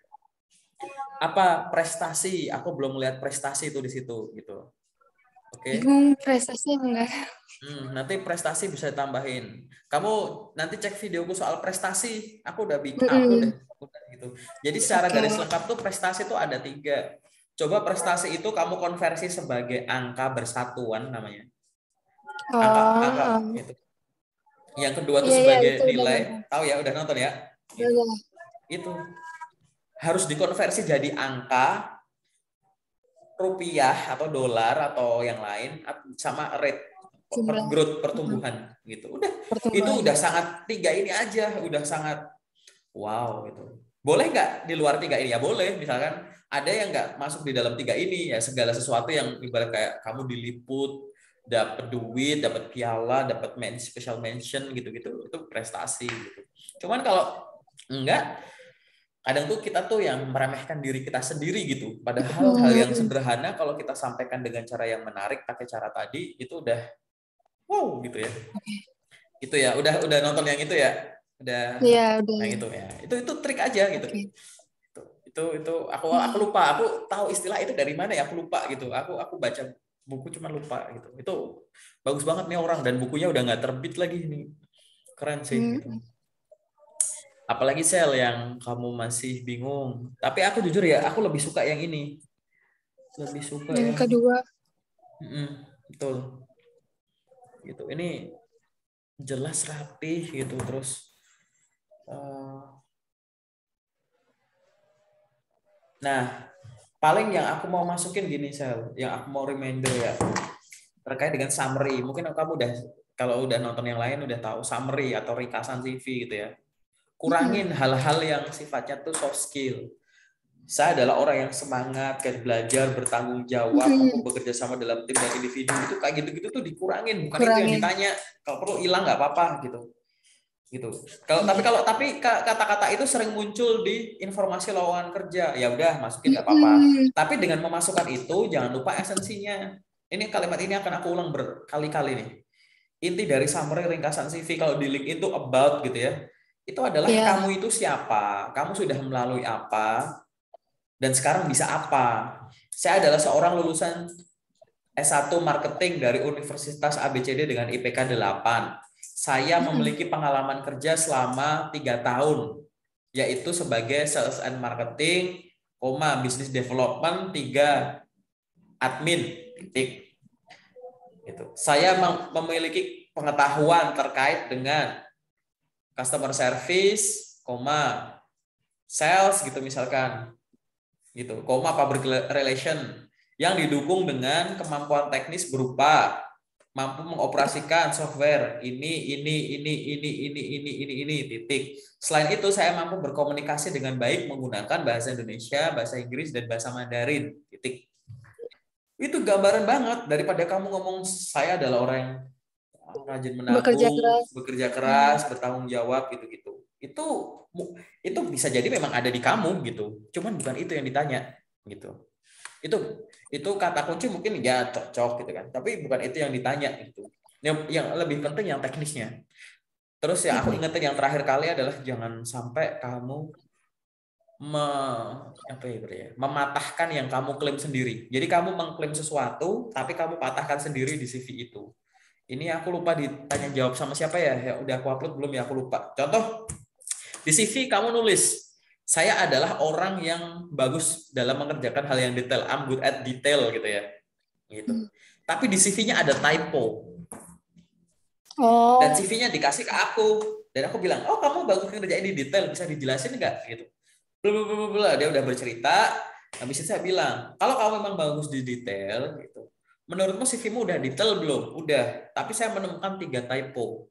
Speaker 1: Apa prestasi? Aku belum melihat prestasi itu di situ gitu. Oke.
Speaker 2: Bingung prestasinya enggak.
Speaker 1: Hmm, nanti prestasi bisa tambahin. Kamu nanti cek videoku soal prestasi. Aku udah bikin upload deh.
Speaker 2: Mm-mm.
Speaker 1: Udah gitu. Jadi secara
Speaker 2: Oke.
Speaker 1: garis lengkap tuh prestasi tuh ada tiga. Coba prestasi itu kamu konversi sebagai angka bersatuan namanya. Angka angka
Speaker 2: Oh, um,
Speaker 1: itu. Yang kedua tuh
Speaker 2: iya, iya,
Speaker 1: sebagai
Speaker 2: itu udah
Speaker 1: nilai.
Speaker 2: nonton.
Speaker 1: Tahu ya, udah nonton ya? Gitu.
Speaker 2: Udah.
Speaker 1: Itu harus dikonversi jadi angka rupiah atau dolar atau yang lain sama rate per-
Speaker 2: Jumlah
Speaker 1: growth
Speaker 2: mm,
Speaker 1: pertumbuhan gitu. Udah itu
Speaker 2: pertumbuhan.
Speaker 1: udah sangat tiga ini aja udah sangat wow gitu. Boleh nggak di luar tiga ini ya boleh, misalkan ada yang nggak masuk di dalam tiga ini ya segala sesuatu yang ibarat kayak kamu diliput dapat duit, dapat piala, dapat men special mention gitu-gitu itu prestasi gitu. Cuman kalau enggak, kadang tuh kita tuh yang meremehkan diri kita sendiri gitu. Padahal hal yang
Speaker 2: Hmm,
Speaker 1: sederhana kalau kita sampaikan dengan cara yang menarik pakai cara tadi itu udah wow gitu ya. Itu ya, udah udah nonton yang itu ya. Udah
Speaker 2: iya, udah.
Speaker 1: yang itu ya. Itu itu trik aja gitu.
Speaker 2: Oke.
Speaker 1: Itu itu, itu aku aku
Speaker 2: Hmm,
Speaker 1: lupa, aku tahu istilah itu dari mana ya, aku lupa gitu. Aku aku baca buku cuma lupa gitu. Itu bagus banget nih orang dan bukunya udah nggak terbit lagi ini. Keren sih gitu.
Speaker 2: hmm.
Speaker 1: Apalagi sel yang kamu masih bingung. Tapi aku jujur ya, aku lebih suka yang ini. Lebih suka
Speaker 2: Yang
Speaker 1: yang
Speaker 2: kedua,
Speaker 1: mm, betul. Gitu. Ini jelas rapih gitu terus. Uh, nah, paling yang aku mau masukin gini sel, yang aku mau reminder ya terkait dengan summary. Mungkin kamu udah kalau udah nonton yang lain udah tahu summary atau ringkasan C V gitu ya.
Speaker 2: hmm,
Speaker 1: Kurangin hal-hal yang sifatnya tuh soft skill. Saya adalah orang yang semangat, kayak belajar, bertanggung jawab,
Speaker 2: hmm.
Speaker 1: aku bekerja sama dalam tim dan individu itu kayak gitu-gitu tuh dikurangin, bukan itu yang
Speaker 2: Kurangin.
Speaker 1: ditanya. Kalau perlu hilang nggak apa-apa gitu. Gitu. Kalau tapi
Speaker 2: Iya.
Speaker 1: kalau tapi kata-kata itu sering muncul di informasi lowongan kerja, ya udah masukin nggak apa-apa.
Speaker 2: Hmm,
Speaker 1: Tapi dengan memasukkan itu jangan lupa esensinya. Ini kalimat ini akan aku ulang berkali-kali nih. Inti dari summary ringkasan C V kalau di link itu about gitu ya. Itu adalah
Speaker 2: iya.
Speaker 1: kamu itu siapa, kamu sudah melalui apa, dan sekarang bisa apa. Saya adalah seorang lulusan S satu Marketing dari Universitas A B C D dengan I P K delapan. Saya
Speaker 2: Hmm,
Speaker 1: memiliki pengalaman kerja selama tiga tahun, yaitu sebagai Sales and Marketing, koma, Business Development, tiga, Admin, titik. Gitu. Saya memiliki pengetahuan terkait dengan Customer Service, koma, Sales gitu misalkan. Gitu, koma public relation yang didukung dengan kemampuan teknis berupa mampu mengoperasikan software ini ini ini ini ini ini ini ini titik. Selain itu saya mampu berkomunikasi dengan baik menggunakan bahasa Indonesia, bahasa Inggris dan bahasa Mandarin. Titik. Itu gambaran banget daripada kamu ngomong saya adalah orang yang rajin
Speaker 2: bekerja
Speaker 1: menabung,
Speaker 2: keras.
Speaker 1: bekerja
Speaker 2: Hmm,
Speaker 1: keras, bertanggung jawab gitu-gitu. Itu itu bisa jadi memang ada di kamu gitu. Cuman bukan itu yang ditanya gitu. Itu itu kata kunci mungkin ya cocok gitu kan. Tapi bukan itu yang ditanya itu. Yang, yang lebih penting yang teknisnya. Terus ya aku ingetin yang terakhir kali adalah jangan sampai kamu me, apa ya, ya, mematahkan yang kamu klaim sendiri. Jadi kamu mengklaim sesuatu, tapi kamu patahkan sendiri di C V itu. Ini aku lupa ditanya jawab sama siapa ya? Ya udah aku upload belum ya? Aku lupa. Contoh di C V kamu nulis, saya adalah orang yang bagus dalam mengerjakan hal yang detail. I'm good at detail gitu ya. Gitu. Hmm. Tapi di C V-nya ada typo.
Speaker 2: Oh.
Speaker 1: Dan C V-nya dikasih ke aku. Dan aku bilang, oh kamu bagus ngerjain di detail, bisa dijelasin nggak? Gitu. Blablabla. Dia udah bercerita. Habis itu saya bilang, kalau kamu memang bagus di detail, gitu, menurutmu C V-mu udah detail belum? Udah. Tapi saya menemukan tiga typo.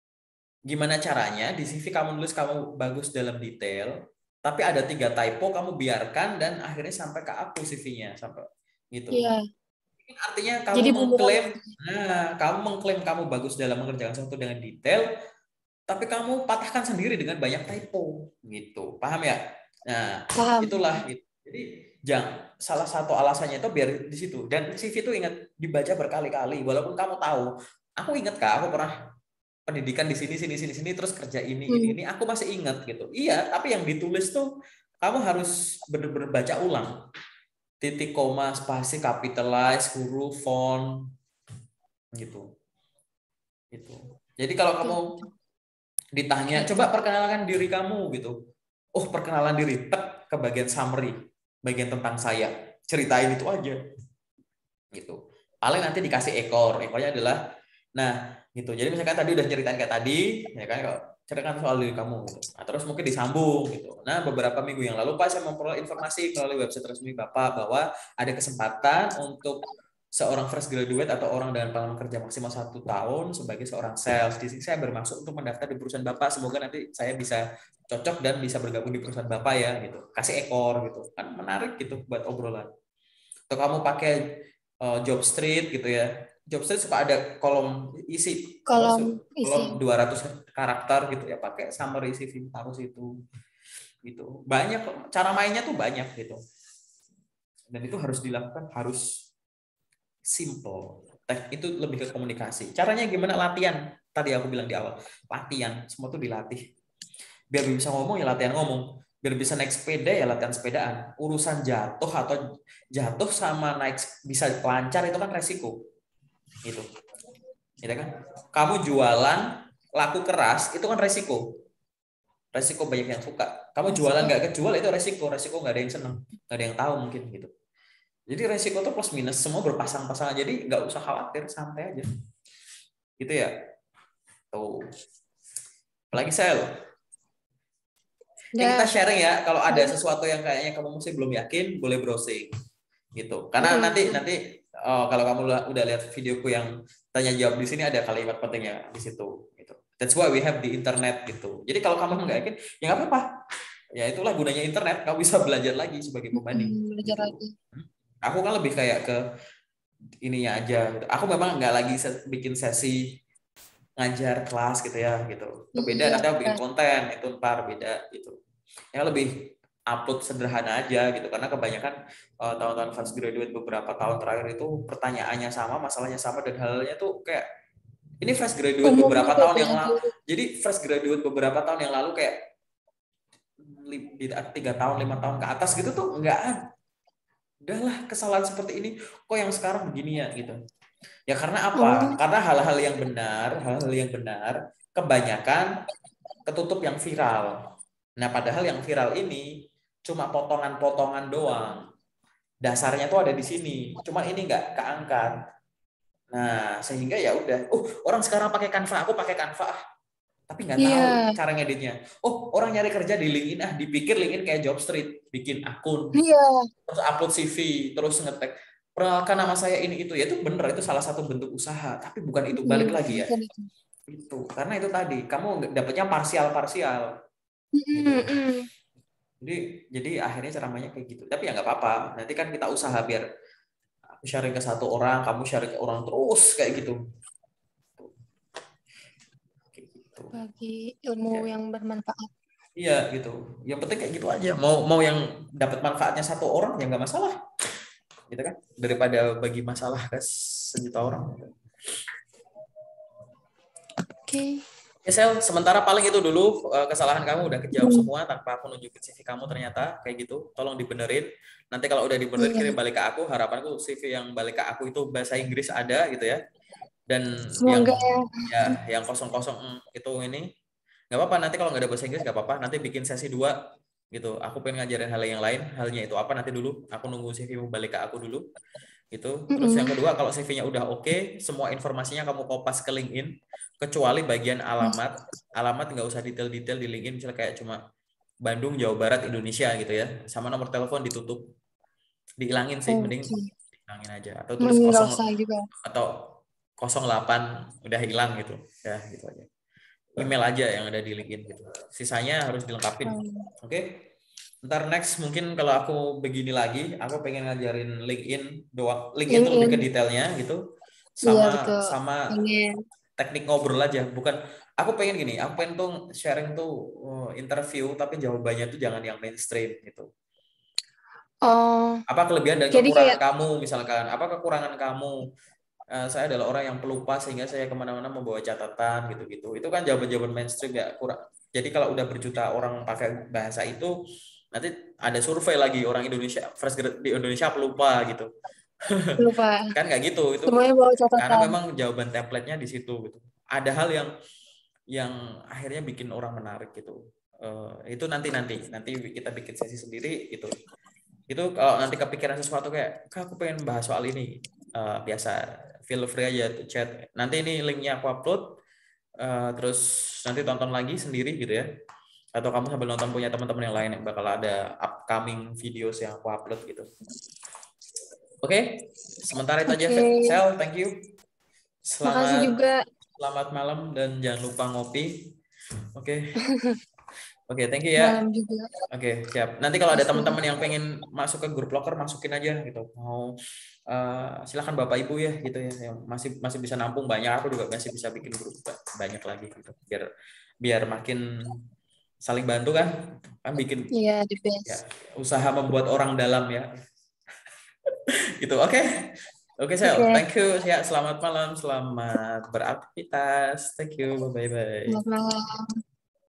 Speaker 1: Gimana caranya di C V kamu nulis kamu bagus dalam detail, tapi ada tiga typo kamu biarkan dan akhirnya sampai ke aku C V-nya sampai gitu.
Speaker 2: Iya.
Speaker 1: Artinya kamu Jadi mengklaim, nah kamu mengklaim kamu bagus dalam mengerjakan sesuatu dengan detail, tapi kamu patahkan sendiri dengan banyak typo gitu. Paham ya? Nah, Paham. Itulah gitu. Jadi jangan salah satu alasannya itu biar di situ. Dan C V itu ingat dibaca berkali-kali walaupun kamu tahu. Aku ingat Kak, aku pernah pendidikan di sini sini sini sini terus kerja ini ini ini aku masih ingat gitu. Iya, tapi yang ditulis tuh kamu harus benar-benar baca ulang. Titik, koma, spasi, capitalize, huruf, font gitu. Gitu. Jadi kalau kamu ditanya, coba perkenalkan diri kamu gitu. Oh, perkenalan diri, tek ke bagian summary, bagian tentang saya. Ceritain itu aja. Gitu. Paling nanti dikasih ekor. Ekornya adalah nah, gitu. Jadi misalkan tadi udah ceritain kayak tadi, ya kan, kalau ceritakan soal diri kamu gitu. Nah, terus mungkin disambung gitu. Nah, beberapa minggu yang lalu Pak saya memperoleh informasi melalui website resmi Bapak bahwa ada kesempatan untuk seorang fresh graduate atau orang dengan pengalaman kerja maksimal satu tahun sebagai seorang sales. Di sini saya bermaksud untuk mendaftar di perusahaan Bapak. Semoga nanti saya bisa cocok dan bisa bergabung di perusahaan Bapak ya gitu. Kasih ekor gitu. Kan menarik gitu buat obrolan. Atau kamu pakai uh, job street gitu ya. Job street suka ada kolom isi, kolom, kolom dua ratus karakter gitu ya, pakai summary C V taruh situ gitu. Banyak cara mainnya tuh banyak gitu. Dan itu harus dilakukan, harus simple. Itu lebih ke komunikasi. Caranya gimana? Latihan. Tadi aku bilang di awal, latihan. Semua tuh dilatih. Biar bisa ngomong ya latihan ngomong. Biar bisa naik sepeda ya latihan sepedaan. Urusan jatuh atau jatuh sama naik bisa lancar itu kan resiko. Gitu. Gitu kan? Kamu jualan laku keras itu kan resiko. Resiko banyak yang suka. Kamu jualan nggak kejual itu resiko. Resiko nggak ada yang seneng, nggak ada yang tahu mungkin gitu. Jadi resiko itu plus minus semua berpasang-pasangan. Jadi nggak usah khawatir, santai aja. Gitu ya. Tuh. Apalagi sel. Ya, kita sharing ya. Kalau ada sesuatu yang kayaknya kamu masih belum yakin, boleh browsing. Gitu. Karena nanti nanti oh, kalau kamu udah lihat videoku yang tanya jawab di sini ada kalimat pentingnya di situ gitu. That's why we have the internet gitu. Jadi kalau kamu nggak yakin ya nggak apa-apa. Ya itulah gunanya internet, kamu bisa belajar lagi sebagai pembanding. Hmm, belajar gitu. Lagi. Aku kan lebih kayak ke ininya aja gitu. Aku memang nggak lagi bikin sesi ngajar kelas gitu ya gitu. Itu beda, nanti aku bikin konten itu ntar beda gitu. Yang lebih upload sederhana aja gitu, karena kebanyakan uh, tahun-tahun fresh graduate beberapa tahun terakhir itu pertanyaannya sama, masalahnya sama, dan halnya tuh kayak ini fresh graduate Umum beberapa tahun yang lalu. Jadi fresh graduate beberapa tahun yang lalu kayak tiga tahun lima tahun ke atas gitu tuh enggak, udahlah kesalahan seperti ini kok yang sekarang begini ya gitu. Ya karena apa? Karena hal-hal yang benar, hal-hal yang benar kebanyakan ketutup yang viral. Nah padahal yang viral ini cuma potongan-potongan doang. Dasarnya tuh ada di sini. Cuma ini nggak keangkat. Nah, sehingga ya udah, oh, orang sekarang pakai Canva, aku pakai Canva. Tapi nggak tahu yeah. cara ngeditnya. Oh, orang nyari kerja di LinkedIn, ah dipikir LinkedIn kayak job street, bikin akun. Yeah. Terus upload C V, terus ngetek perkenalkan nama saya ini itu. Ya itu bener, itu salah satu bentuk usaha, tapi bukan itu, balik yeah. lagi ya. Itu. Karena itu tadi, kamu dapatnya parsial-parsial. Gitu. Mm-hmm. Jadi jadi akhirnya ceramahnya kayak gitu. Tapi ya nggak apa-apa. Nanti kan kita usaha biar aku sharing ke satu orang, kamu sharing ke orang terus kayak gitu. Kayak gitu.
Speaker 2: Bagi ilmu ya. Yang bermanfaat.
Speaker 1: Iya gitu. Yang penting kayak gitu aja. Mau mau yang dapat manfaatnya satu orang ya nggak masalah. gitu kan, daripada bagi masalah ke sejuta orang.
Speaker 2: Oke. Okay.
Speaker 1: Ya Sel, sementara paling itu dulu kesalahan kamu udah kejawab semua tanpa aku nunjukin C V kamu ternyata kayak gitu. Tolong dibenerin. Nanti kalau udah dibenerin
Speaker 2: Iya.
Speaker 1: kirim balik ke aku. Harapanku C V yang balik ke aku itu bahasa Inggris ada gitu ya. Dan
Speaker 2: Semoga
Speaker 1: yang
Speaker 2: ya.
Speaker 1: ya yang kosong-kosong itu ini nggak apa-apa. Nanti kalau nggak ada bahasa Inggris nggak apa-apa. Nanti bikin sesi dua gitu. Aku pengen ngajarin hal yang lain. Halnya itu apa nanti dulu. Aku nunggu C V-mu balik ke aku dulu. Gitu. Terus yang kedua, kalau C V-nya udah oke, okay, semua informasinya kamu kopas ke LinkedIn, kecuali bagian alamat. Alamat nggak usah detail-detail di LinkedIn, misalnya kayak cuma Bandung, Jawa Barat, Indonesia gitu ya. Sama nomor telepon ditutup. Dihilangin sih, mending dihilangin aja. Atau tulis kosong atau nol delapan udah hilang gitu. Ya, gitu aja. Email aja yang ada di LinkedIn gitu. Sisanya harus dilengkapin. Oke? Okay? Ntar next mungkin kalau aku begini lagi, aku pengen ngajarin LinkedIn doang. LinkedIn, LinkedIn. Tuh lebih ke detailnya gitu. Sama iya, sama pengen. Teknik ngobrol aja, bukan aku pengen gini, aku pengen tuh sharing tuh uh, interview tapi jawabannya tuh jangan yang mainstream gitu.
Speaker 2: Oh.
Speaker 1: Apa kelebihan dan kekurangan kayak... kamu misalkan, apa kekurangan kamu? Uh, saya adalah orang yang pelupa sehingga saya kemana-mana membawa catatan gitu-gitu. Itu kan jawaban-jawaban mainstream ya kurang. Jadi kalau udah berjuta orang pakai bahasa itu, nanti ada survei lagi orang Indonesia fresh di Indonesia pelupa gitu.
Speaker 2: Lupa.
Speaker 1: Kan nggak gitu itu.
Speaker 2: Bawa
Speaker 1: karena memang jawaban template-nya di situ gitu. Ada hal yang yang akhirnya bikin orang menarik gitu. Uh, itu nanti nanti nanti kita bikin sesi sendiri itu. Itu kalau nanti kepikiran sesuatu kayak, Kak, aku pengen bahas soal ini, uh, biasa feel free aja tuh chat. Nanti ini linknya aku upload, uh, terus nanti tonton lagi sendiri gitu ya. Atau kamu sambil nonton punya teman-teman yang lain yang bakal ada upcoming videos yang aku upload gitu. Oke, okay? Sementara itu okay. aja, Sel, thank you. Selamat,
Speaker 2: makasih juga.
Speaker 1: Selamat malam dan jangan lupa ngopi. Oke. Okay. Oke, okay, thank you ya. Oke, okay, siap. Nanti kalau ada teman-teman yang pengen masuk ke grup locker, masukin aja gitu. Mau uh, silakan Bapak Ibu ya gitu ya, yang masih masih bisa nampung banyak. Aku juga masih bisa bikin grup banyak lagi gitu. Biar biar makin saling bantu kan, kan bikin
Speaker 2: yeah, the best.
Speaker 1: Ya, usaha membuat orang dalam ya. Gitu, oke. Okay? Oke, okay, Sel. Okay. Thank you. Ya, selamat malam, selamat beraktivitas. Thank you. Bye bye.
Speaker 2: Selamat malam.